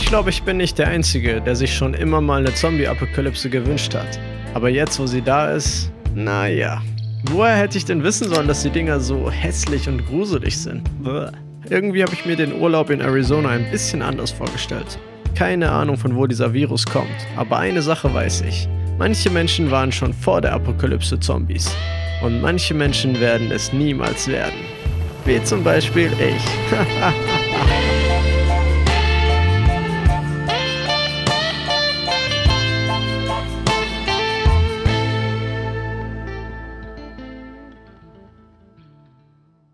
glaube, ich bin nicht der Einzige, der sich schon immer mal eine Zombie-Apokalypse gewünscht hat. Aber jetzt, wo sie da ist, naja. Woher hätte ich denn wissen sollen, dass die Dinger so hässlich und gruselig sind? Bäh. Irgendwie habe ich mir den Urlaub in Arizona ein bisschen anders vorgestellt. Keine Ahnung, von wo dieser Virus kommt, aber eine Sache weiß ich. Manche Menschen waren schon vor der Apokalypse Zombies. Und manche Menschen werden es niemals werden. Wie zum Beispiel ich.